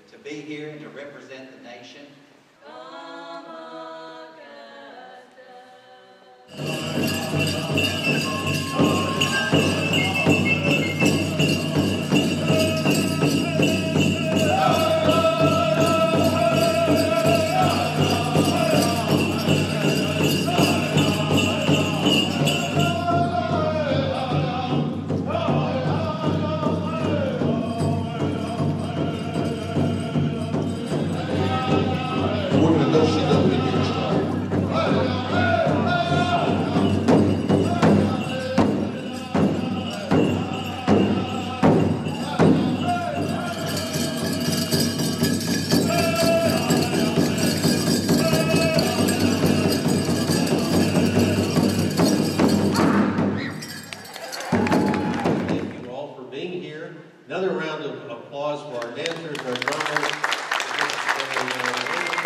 to be here and to represent the nation. Another round of applause for our dancers, our drummers.